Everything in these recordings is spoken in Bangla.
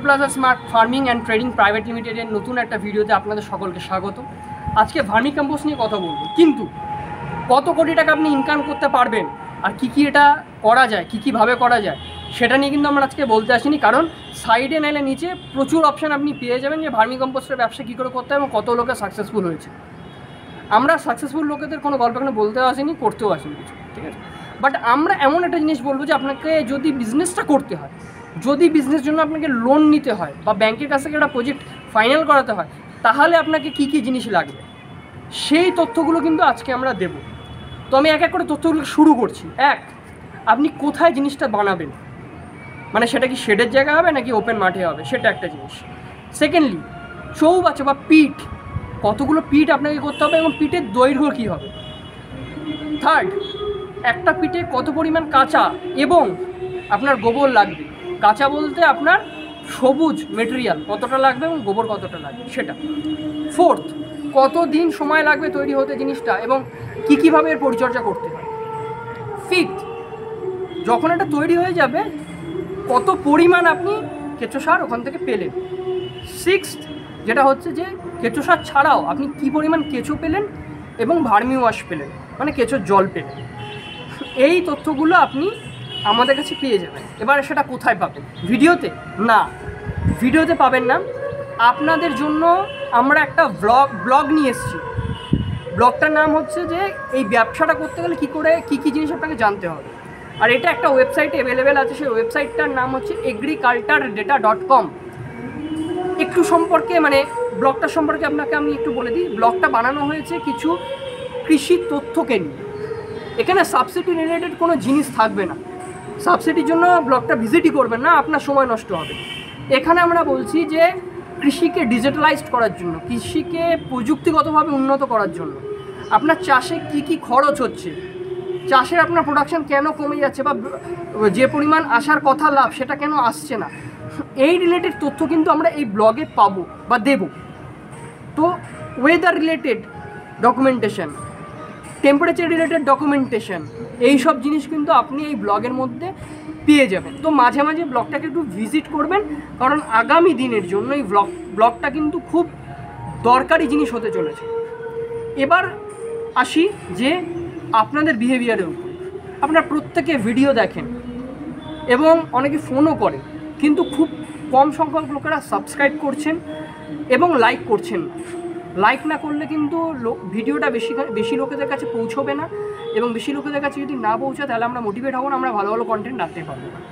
Plaza smart farming and trading private লিমিটেডের নতুন একটা ভিডিওতে আপনাদের সকলকে স্বাগত। আজকে ভার্মিকম্পোস্ট নিয়ে কথা বলবো, কিন্তু কত কোটি টাকা আপনি ইনকাম করতে পারবেন আর কী এটা করা যায়, কীভাবে করা যায় সেটা নিয়ে কিন্তু আমরা আজকে বলতে আসিনি। কারণ সাইডে নাইলে নিচে প্রচুর অপশান আপনি পেয়ে যাবেন যে ভার্মিকম্পোস্টের ব্যবসা কী করে করতে হয় এবং কত লোকে সাকসেসফুল হয়েছে। আমরা সাকসেসফুল লোকেদের কোনো গল্প এখানে বলতেও আসিনি, করতেও আসিনি কিছু, ঠিক আছে। বাট আমরা এমন একটা জিনিস বলবো যে আপনাকে যদি বিজনেসটা করতে হয়, যদি বিজনেস জন্য আপনাকে লোন নিতে হয় বা ব্যাংকের কাছ থেকে একটা প্রজেক্ট ফাইনাল করাতে হয়, তাহলে আপনাকে কী কী জিনিস লাগবে সেই তথ্যগুলো কিন্তু আজকে আমরা দেব। তো আমি এক এক করে তথ্যগুলো শুরু করছি। এক, আপনি কোথায় জিনিসটা বানাবেন, মানে সেটা কি শেডের জায়গা হবে নাকি ওপেন মাঠে হবে, সেটা একটা জিনিস। সেকেন্ডলি, চৌবাচ্চা বা পিঠ, কতগুলো পিঠ আপনাকে করতে হবে এবং পিঠের দৈর্ঘ্য কী হবে। থার্ড, একটা পিঠে কত পরিমাণ কাঁচা এবং আপনার গোবর লাগবে। কাঁচা বলতে আপনার সবুজ মেটেরিয়াল কতটা লাগবে এবং গোবর কতটা লাগবে সেটা। ফোর্থ, কত দিন সময় লাগবে তৈরি হতে জিনিসটা এবং কীভাবে এর পরিচর্যা করতে হয়। ফিফথ, যখন এটা তৈরি হয়ে যাবে কত পরিমাণ আপনি কেঁচো সার ওখান থেকে পেলেন। সিক্সথ, যেটা হচ্ছে যে কেঁচো সার ছাড়াও আপনি কী পরিমাণ কেঁচো পেলেন এবং ভার্মি ওয়াশ পেলেন, মানে কেঁচোর জল পেলেন। এই তথ্যগুলো আপনি আমাদের কাছে পেয়ে যাবেন। এবার সেটা কোথায় পাবেন? ভিডিওতে? না, ভিডিওতে পাবেন না। আপনাদের জন্য আমরা একটা ব্লগ নিয়ে এসেছি। ব্লগটার নাম হচ্ছে যে এই ব্যবসাটা করতে গেলে কী জিনিস আপনাকে জানতে হবে। আর এটা একটা ওয়েবসাইটে অ্যাভেলেবেল আছে, সেই ওয়েবসাইটটার নাম হচ্ছে agriculturdata.com। একটু সম্পর্কে মানে ব্লগটার সম্পর্কে আপনাকে আমি একটু বলে দিই। ব্লগটা বানানো হয়েছে কিছু কৃষি তথ্যকে নিয়ে। এখানে সাবসিডি রিলেটেড কোনো জিনিস থাকবে না। সাবসিডির জন্য ব্লগটা ভিজিটই করবেন না, আপনার সময় নষ্ট হবে। এখানে আমরা বলছি যে কৃষিকে ডিজিটালাইজড করার জন্য, কৃষিকে প্রযুক্তিগতভাবে উন্নত করার জন্য, আপনার চাষে কী খরচ হচ্ছে, চাষের আপনার প্রোডাকশান কেন কমে যাচ্ছে বা যে পরিমাণ আসার কথা লাভ সেটা কেন আসছে না, এই রিলেটেড তথ্য কিন্তু আমরা এই ব্লগে পাবো বা দেব। তো weather related documentation, temperature related documentation, এই সব জিনিস কিন্তু আপনি এই ব্লগের মধ্যে পেয়ে যাবেন। তো মাঝে মাঝে ব্লগটাকে একটু ভিজিট করবেন, কারণ আগামী দিনের জন্য এই ব্লগটা কিন্তু খুব দরকারি জিনিস হতে চলেছে। এবার আসি যে আপনাদের বিহেভিয়ারের উপর। আপনারা প্রত্যেকে ভিডিও দেখেন এবং অনেকে ফোনও করে, কিন্তু খুব কম সংখ্যক লোকেরা সাবস্ক্রাইব করছেন এবং লাইক করছেন। লাইক না করলে কিন্তু ভিডিওটা বেশি লোকেদের কাছে পৌঁছবে না, এবং বেশি লোকেদের কাছে যদি না পৌঁছায় তাহলে আমরা মোটিভেট হব না, আমরা ভালো ভালো কন্টেন্ট রাখতে পারবো না।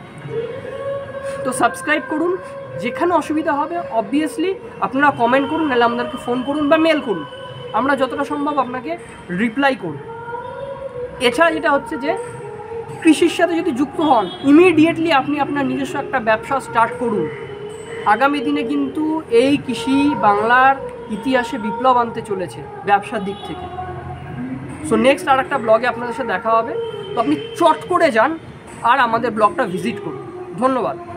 তো সাবস্ক্রাইব করুন। যেখানে অসুবিধা হবে অবভিয়াসলি আপনারা কমেন্ট করুন, নাহলে আমাদেরকে ফোন করুন বা মেল করুন, আমরা যতটা সম্ভব আপনাকে রিপ্লাই করুন। এছাড়া যেটা হচ্ছে যে কৃষির সাথে যদি যুক্ত হন, ইমিডিয়েটলি আপনি আপনার নিজস্ব একটা ব্যবসা স্টার্ট করুন। আগামী দিনে কিন্তু এই কৃষি বাংলার ইতিহাসে বিপ্লব আনতে চলেছে ব্যবসার দিক থেকে। সো নেক্সট আর একটা ব্লগে আপনাদের সাথে দেখা হবে। তো আপনি চট করে যান আর আমাদের ব্লগটা ভিজিট করুন। ধন্যবাদ।